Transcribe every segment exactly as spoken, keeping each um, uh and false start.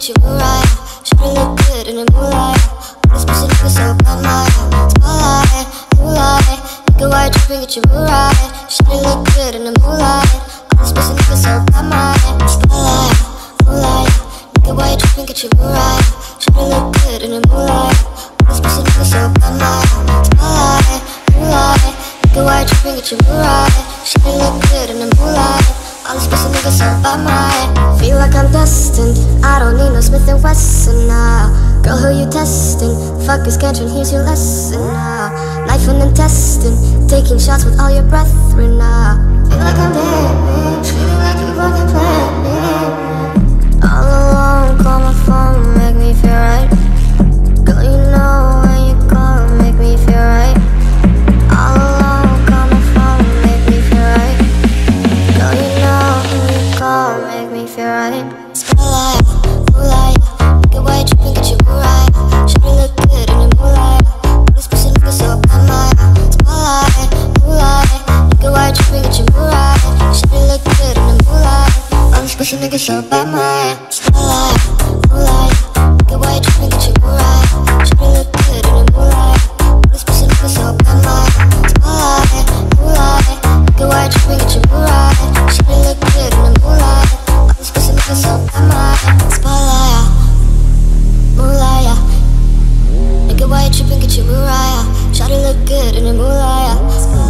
get you right. Shawty look good in the moonlight. All this pussy nigga so bad, my spotlight, moonlight. Nigga, why tripping, get you right. Shawty look good in the moonlight. All this pussy nigga so bad, my spotlight, moonlight. Nigga, why tripping, get you right. Shawty look good in the moonlight. All this pussy nigga so bad, my spotlight, moonlight. Nigga, why tripping, get you right. Shawty look good in the moonlight. All this pussy nigga so bad, my feel like I'm destined. I don't need no Smith and Wesson now. Girl, who you testing? Fuck your schedule, here's your lesson now. Knife and intestine, taking shots with all your brethren now. Feel like I'm dead, feeling like you fucking planned me. All alone, call my phone, make me feel right. Girl, you know when you call, make me feel right. All alone, call my phone, make me feel right. Girl, you know when you call, make me feel right. Spotlight, moonlight, nigga, why you tripping, get you right. Shawty look good in the moonlight. All this pussy nigga so bad, my spotlight, moonlight. Nigga, why you tripping, get you right. Shawty look good in the moonlight. All this pussy nigga so bad, my spotlight, moonlight. Nigga, why you tripping, get you right. Shawty look good in the moonlight. All this pussy nigga so bad, my spotlight, moonlight. Nigga, why you tripping, get you right. Shawty look good in the moonlight. All this pussy nigga so bad, my spotlight, moonlight. Nigga, why you tripping, get you right. Shawty look good in the moonlight.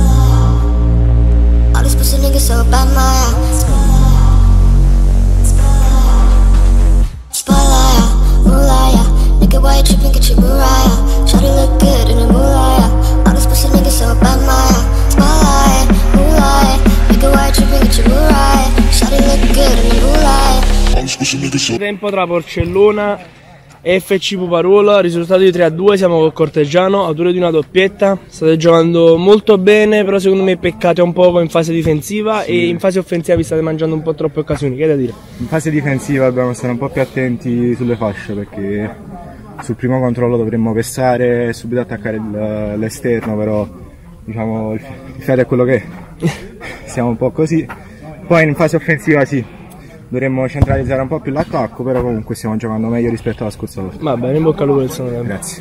All this pussy nigga so bad, my spotlight, moonlight. Nigga, why you tripping, get you right. Shawty look good in the moonlight. All this pussy nigga so bad, my spotlight, moonlight. Nigga, why you tripping, get you right. Shawty look good in the moonlight. All this pussy nigga so. Tempo tra Porcellona e F C Puparuolo, risultato di tre a due, siamo col Corteggiano, autore di una doppietta. State giocando molto bene, però secondo me peccate un po' in fase difensiva, sì. E in fase offensiva vi state mangiando un po' troppe occasioni, che hai da dire? In fase difensiva dobbiamo stare un po' più attenti sulle fasce, perché sul primo controllo dovremmo pestare e subito attaccare l'esterno, però diciamo il fiato è quello che è. Siamo un po' così. Poi in fase offensiva sì, dovremmo centralizzare un po' più l'attacco, però comunque stiamo giocando meglio rispetto alla scorsa volta. Va bene, in bocca al lupo del secondo tempo. Grazie.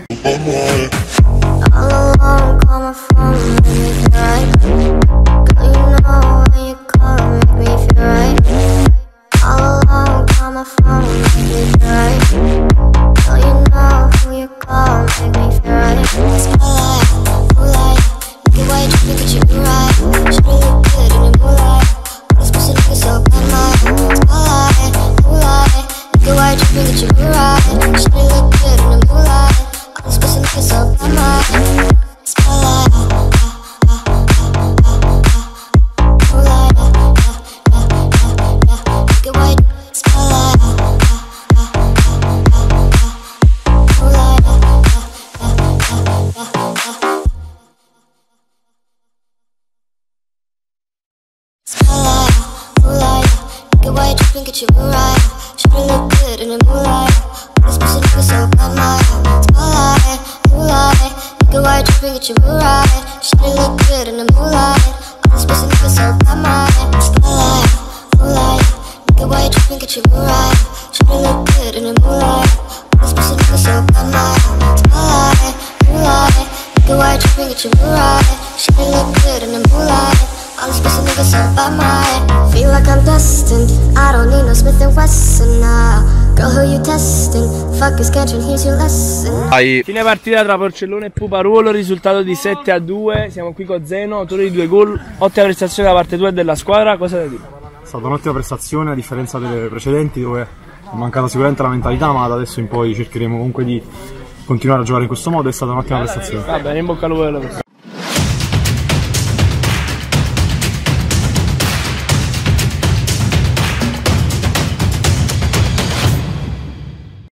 Get you right. Shawty look good in the moonlight. All this pussy nigga so bad, my spotlight, moonlight. Nigga, why you tripping, get you right. Shawty look good in the moonlight. All this pussy nigga so bad, my spotlight, moonlight. Nigga, why you tripping, get you right. Shawty look good in the moonlight. All this pussy nigga so bad, my spotlight, moonlight. Nigga, why you tripping, get you right. Shawty look good in the moonlight. All this pussy nigga so bad, my feel like I'm destined. I don't need no Smith and Wesson now. Girl, who you testing? Fuck your schedule, here's your lesson. Fine partita tra Porcellona e Puparuolo, risultato di sette a due. Siamo qui con Zeno, autore di due gol. Ottima prestazione da parte tua e della squadra, cosa da dire? È stata un'ottima prestazione a differenza delle precedenti, dove è mancata sicuramente la mentalità, ma da adesso in poi cercheremo comunque di continuare a giocare in questo modo. È stata un'ottima prestazione. Va bene, in bocca al lupo della prossima.